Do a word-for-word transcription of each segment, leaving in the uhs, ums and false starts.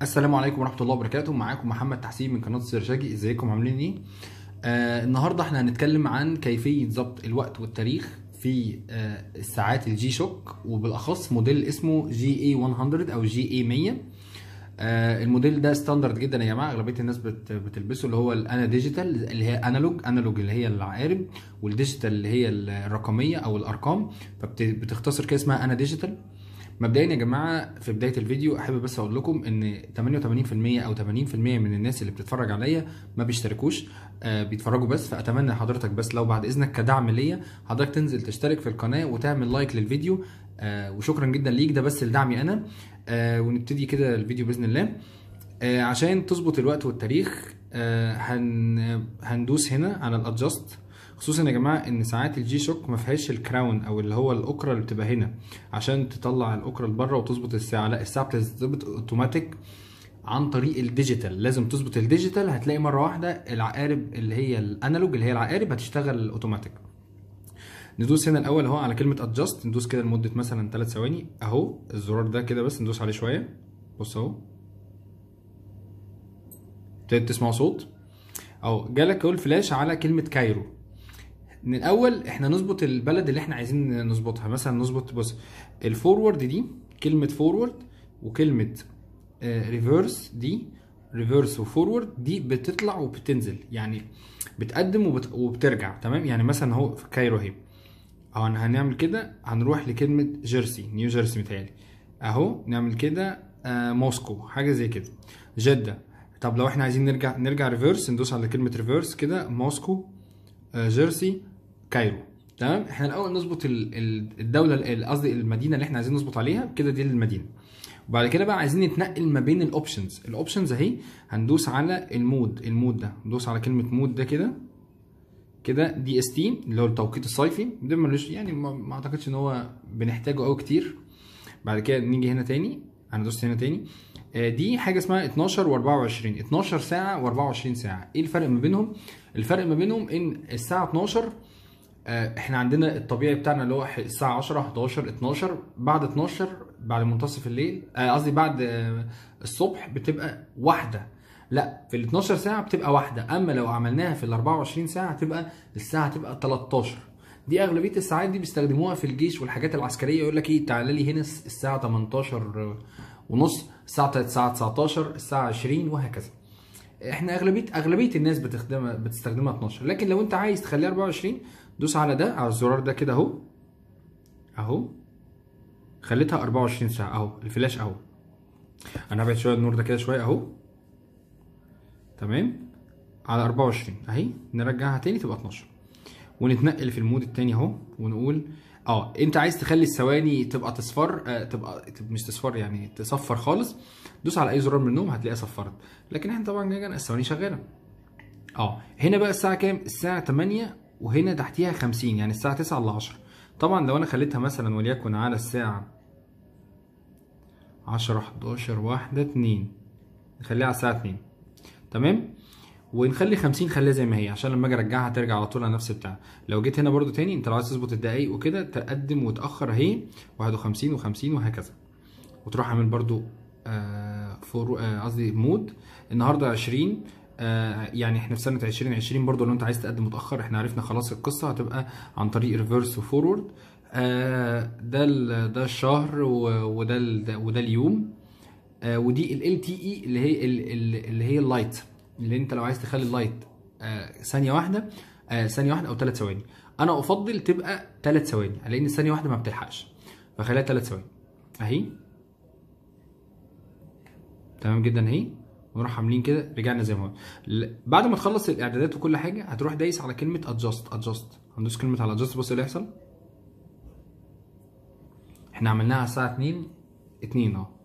السلام عليكم ورحمة الله وبركاته. معاكم محمد تحسين من قناة السرشاجي. ازيكم عاملين ايه؟ آه النهارده احنا هنتكلم عن كيفية ضبط الوقت والتاريخ في آه الساعات الجي شوك، وبالاخص موديل اسمه جي اي مية او جي اي مية. آه الموديل ده ستاندرد جدا يا جماعه، اغلبيه الناس بت بتلبسه، اللي هو الانا ديجيتال اللي هي انالوج انالوج اللي هي العقارب، والديجيتال اللي هي الرقميه او الارقام، فبتختصر كده اسمها انا ديجيتال. مبدئيا يا جماعه في بدايه الفيديو احب بس اقول لكم ان ثمانية وثمانين بالمية او ثمانين بالمية من الناس اللي بتتفرج عليا ما بيشتركوش، آه بيتفرجوا بس. فاتمنى حضرتك بس لو بعد اذنك كدعم ليا حضرتك تنزل تشترك في القناه وتعمل لايك للفيديو، آه وشكرا جدا ليك، ده بس لدعمي انا. آه ونبتدي كده الفيديو باذن الله. آه عشان تظبط الوقت والتاريخ آه هن هندوس هنا على الادجست، خصوصا يا جماعه ان ساعات الجي شوك ما فيهاش الكراون او اللي هو الاكره اللي بتبقى هنا عشان تطلع الاكره لبره وتظبط الساعه. لا، الساعه بتظبط اوتوماتيك عن طريق الديجيتال. لازم تظبط الديجيتال، هتلاقي مره واحده العقارب اللي هي الانالوج اللي هي العقارب هتشتغل اوتوماتيك. ندوس هنا الاول اهو على كلمه ادجست، ندوس كده لمده مثلا ثلاث ثواني اهو. الزرار ده كده بس ندوس عليه شويه، بص اهو ابتديت تسمعوا صوت اهو. جالك اهو الفلاش على كلمه كايرو. من الاول احنا نظبط البلد اللي احنا عايزين نظبطها. مثلا نظبط، بص، الفورورد دي كلمه فورورد، وكلمه ريفيرس دي ريفيرس وفورورد دي بتطلع وبتنزل، يعني بتقدم وبت... وبترجع. تمام، يعني مثلا اهو في كايرو اهي اهو هنعمل كده، هنروح لكلمه جيرسي، نيو جيرسي متهيألي اهو، نعمل كده آه موسكو حاجه زي كده، جده. طب لو احنا عايزين نرجع نرجع ريفيرس، ندوس على كلمه ريفيرس كده، موسكو آه جيرسي كايرو. تمام، احنا الاول نظبط الدوله، قصدي المدينه اللي احنا عايزين نظبط عليها كده، دي المدينه. وبعد كده بقى عايزين نتنقل ما بين الاوبشنز. الاوبشنز اهي، هندوس على المود، المود ده ندوس على كلمه مود ده كده كده، دي اس تي اللي هو التوقيت الصيفي ده، ملوش يعني ما اعتقدش ان هو بنحتاجه قوي كتير. بعد كده نيجي هنا تاني، هندوس هنا تاني، دي حاجه اسمها اتناشر واربعة وعشرين، اتناشر ساعه واربعة وعشرين ساعه. ايه الفرق ما بينهم؟ الفرق ما بينهم ان الساعه اتناشر احنا عندنا الطبيعي بتاعنا اللي هو الساعه عشرة حداشر اتناشر، بعد اتناشر بعد منتصف الليل، قصدي بعد الصبح بتبقى واحده. لا، في ال اتناشر ساعه بتبقى واحده، اما لو عملناها في ال اربعة وعشرين ساعه هتبقى الساعه هتبقى تلتاشر. دي اغلبيه الساعات دي بيستخدموها في الجيش والحاجات العسكريه، يقول لك ايه، تعالى لي هنا الساعه تمنتاشر ونص، الساعه تسعتاشر، الساعه عشرين، وهكذا. احنا اغلبيه اغلبيه الناس بتستخدمها بتستخدمها اتناشر، لكن لو انت عايز تخليها اربعة وعشرين دوس على ده، على الزرار ده كده اهو اهو، خليتها اربعة وعشرين ساعه اهو. الفلاش اهو، انا هبعد شويه النور ده كده شويه اهو، تمام، على اربعة وعشرين اهي. نرجعها تاني تبقى اتناشر، ونتنقل في المود التاني اهو، ونقول اه انت عايز تخلي الثواني تبقى تصفر، آه تبقى مش تصفر يعني تصفر خالص، دوس على اي زرار منهم هتلاقيها صفرت. لكن احنا طبعا جايين الثواني شغاله. اه هنا بقى الساعه كام؟ الساعه تمانية، وهنا تحتيها خمسين، يعني الساعه تسعة ل عشرة. طبعا لو انا خليتها مثلا وليكن على الساعه عشرة حداشر واحدة اتنين، نخليها على الساعه اتنين، تمام، ونخلي خمسين، خليها زي ما هي عشان لما اجي ارجعها ترجع على طول على نفس بتاع. لو جيت هنا برده تاني، انت لو عايز تظبط الدقايق وكده تقدم وتاخر اهي، واحد وخمسين و50 وهكذا، وتروح عامل برده آه فور قصدي آه مود. النهارده عشرين، آه يعني احنا في سنه عشرين عشرين برده، لو انت عايز تقدم متاخر احنا عرفنا خلاص القصه هتبقى عن طريق ريفرس وفورورد. آه ده ده الشهر، وده وده اليوم، آه ودي ال تي اي اللي هي اللي هي اللايت، اللي انت لو عايز تخلي اللايت آه ثانيه واحده، آه ثانيه واحده او ثلاث ثواني. انا افضل تبقى ثلاث ثواني لان الثانيه واحده ما بتلحقش، فخليها ثلاث ثواني اهي، تمام جدا اهي. ونروح عاملين كده، رجعنا زي ما هو. بعد ما تخلص الاعدادات وكل حاجه هتروح دايس على كلمه ادجست، ادجست هندوس كلمه على ادجست. بص اللي هيحصل، احنا عملناها على الساعه اتنين اتنين اهو،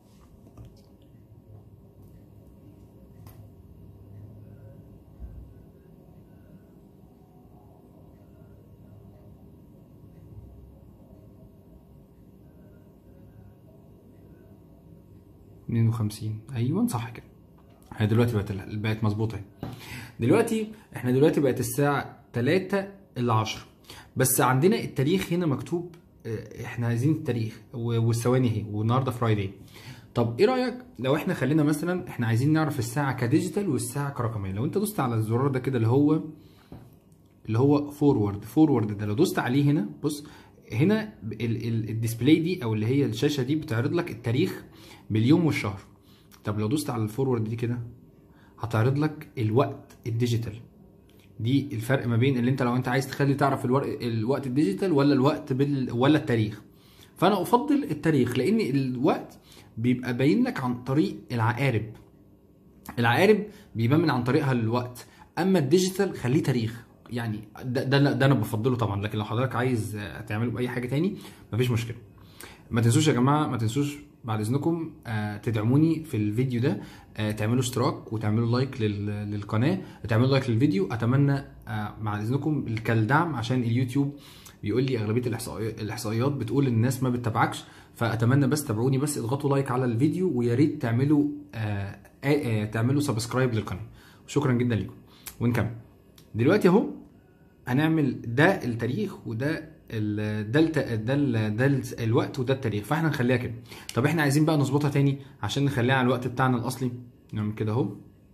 اتنين وخمسين، ايوه صح كده. هي دلوقتي بقت بقت مظبوطه اهي. دلوقتي احنا دلوقتي بقت الساعه تلاتة الا عشرة، بس عندنا التاريخ هنا مكتوب، احنا عايزين التاريخ والثواني اهي، والنهارده فرايداي. طب ايه رايك لو احنا خلينا مثلا احنا عايزين نعرف الساعه كديجيتال والساعه كرقميه؟ لو انت دوست على الزرار ده كده اللي هو اللي هو فورورد فورورد ده، لو دوست عليه هنا بص هنا الديسبلاي دي او اللي هي الشاشه دي بتعرض لك التاريخ باليوم والشهر. طب لو دوست على الفورورد دي كده هتعرض لك الوقت الديجيتال. دي الفرق ما بين اللي انت لو انت عايز تخلي تعرف الوقت الوقت الديجيتال ولا الوقت بال ولا التاريخ. فانا افضل التاريخ لان الوقت بيبقى باين لك عن طريق العقارب. العقارب بيبان من عن طريقها الوقت، اما الديجيتال خليه تاريخ. يعني ده ده, ده انا بفضله طبعا، لكن لو حضرتك عايز تعمله باي حاجه تاني مفيش مشكله. ما تنسوش يا جماعه، ما تنسوش بعد اذنكم آه تدعموني في الفيديو ده، آه تعملوا اشتراك وتعملوا لايك للقناه، تعملوا لايك للفيديو. اتمنى آه بعد اذنكم كالدعم، عشان اليوتيوب بيقول لي اغلبيه الاحصائيات بتقول الناس ما بتتابعكش. فاتمنى بس تابعوني، بس اضغطوا لايك على الفيديو، ويا ريت تعملوا آه آه تعملوا سبسكرايب للقناه. شكرا جدا لكم. ونكمل دلوقتي اهو. هنعمل ده التاريخ وده ال ده ال ده ال ده ال الوقت وده التاريخ، فاحنا نخليها كده. طب احنا عايزين بقى نظبطها تاني عشان نخليها على الوقت بتاعنا الاصلي. نعمل كده اهو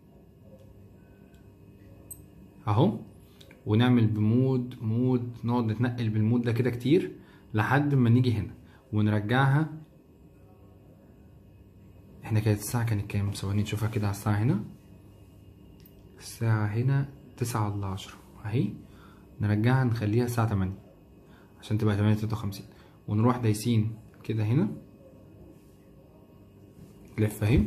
اهو، ونعمل بمود مود، نقعد نتنقل بالمود ده كده كتير لحد ما نيجي هنا ونرجعها. احنا كانت الساعة كانت كام؟ ثواني نشوفها كده على الساعة هنا. الساعة هنا تسعة الا عشرة اهي، نرجعها نخليها الساعة تمانية عشان تبقى تمانية تلاتة وخمسين، ونروح دايسين كده هنا لف اهي.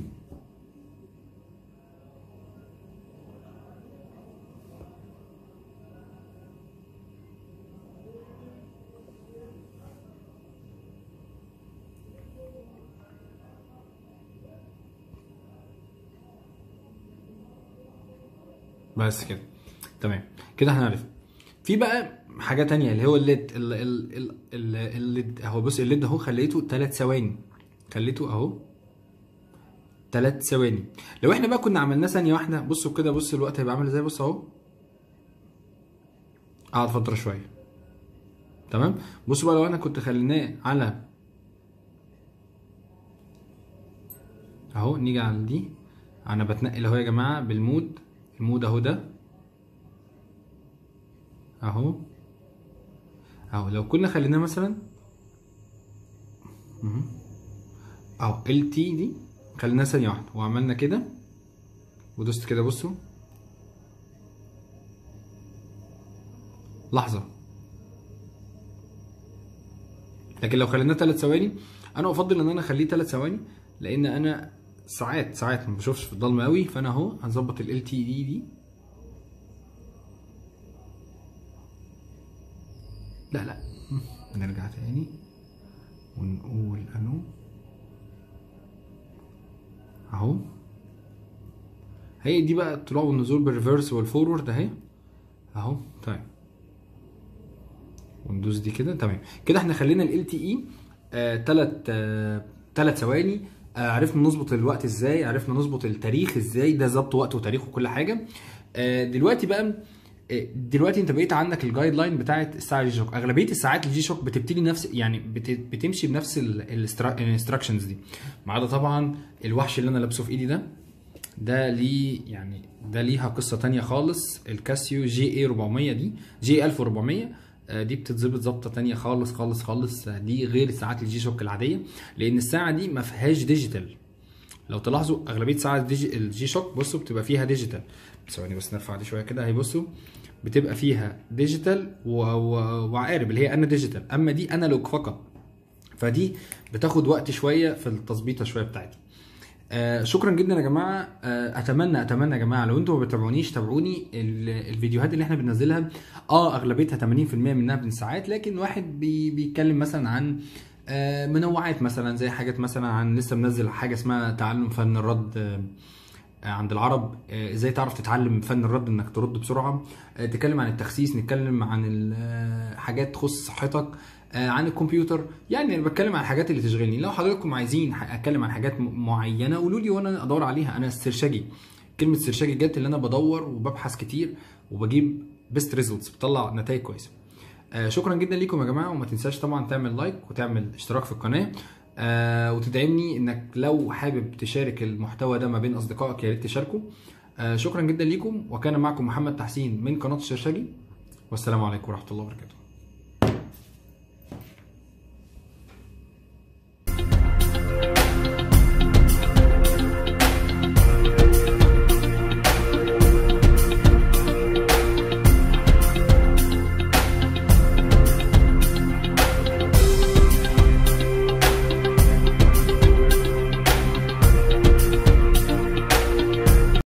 بس كده تمام كده احنا عرفنا. في بقى حاجه تانية اللي هو الليد الليد اهو. بص الليد اهو خليته تلات ثواني، خليته اهو تلات ثواني. لو احنا بقى كنا عملناه ثانيه واحده، بصوا كده، بص الوقت هيبقى عامل ازاي. بص اهو قعد فتره شويه تمام. بصوا بقى لو انا كنت خليناه على اهو، نيجي على دي، انا بتنقل اهو يا جماعه بالمود، المود اهو ده اهو اهو. لو كنا خليناه مثلا اهو ال تي دي خليناها ثانيه واحده وعملنا كده ودوست كده، بصوا لحظه. لكن لو خليناه ثلاث ثواني، انا افضل ان انا اخليه ثلاث ثواني، لان انا ساعات ساعات ما بشوفش في الضلمه قوي. فانا اهو هنظبط ال تي دي دي. لا لا نرجع تاني ونقول انو اهو. هي دي بقى الطلوع والنزول بالريفرس والفورورد اهي اهو. طيب وندوس دي كده تمام كده. احنا خلينا ال تي اي تلات آه تلات ثواني. آه عرفنا نظبط الوقت ازاي، عرفنا نظبط التاريخ ازاي، ده ظبط وقت وتاريخ وكل حاجه. آه دلوقتي بقى دلوقتي انت بقيت عندك الجايد لاين بتاعت الساعه الجي شوك. اغلبيه الساعات الجي شوك بتبتدي نفس يعني بتمشي بنفس الانستراكشنز دي، ما عدا طبعا الوحش اللي انا لابسه في ايدي ده. ده ليه يعني ده ليها قصه تانية خالص. الكاسيو جي اي أربعمية دي، جي ألف وأربعمية دي بتتظبط ظبطه تانية خالص خالص خالص. دي غير ساعات الجي شوك العاديه، لان الساعه دي ما فيهاش ديجيتال. لو تلاحظوا اغلبيه ساعات الجي شوك بصوا بتبقى فيها ديجيتال. ثواني بس نرفع دي شويه كده اهي. بصوا بتبقى فيها ديجيتال وعقارب اللي هي انا ديجيتال، اما دي انالوج فقط. فدي بتاخد وقت شويه في التظبيطه شويه بتاعتها. آه شكرا جدا يا جماعه. آه اتمنى اتمنى يا جماعه لو انتم ما بتتابعونيش تابعوني. الفيديوهات اللي احنا بننزلها اه اغلبيتها ثمانين في المية منها من ساعات، لكن واحد بي بيتكلم مثلا عن آه منوعات، مثلا زي حاجات مثلا عن لسه منزل حاجه اسمها تعلم فن الرد آه عند العرب، ازاي تعرف تتعلم فن الرد انك ترد بسرعه. تتكلم عن التخسيس، نتكلم عن حاجات تخص صحتك، عن الكمبيوتر. يعني انا بتكلم عن الحاجات اللي تشغلني. لو حضراتكم عايزين اتكلم عن حاجات معينه قولوا لي وانا ادور عليها. انا السرشجي، كلمه سرشجي جت اللي انا بدور وببحث كتير وبجيب بيست ريزلتس، بطلع نتائج كويسه. شكرا جدا ليكم يا جماعه، وما تنساش طبعا تعمل لايك وتعمل اشتراك في القناه. آه وتدعمني انك لو حابب تشارك المحتوى ده ما بين اصدقائك يا ريت تشاركه. آه شكرا جدا ليكم، وكان معكم محمد تحسين من قناه الشرشجي، والسلام عليكم ورحمه الله وبركاته.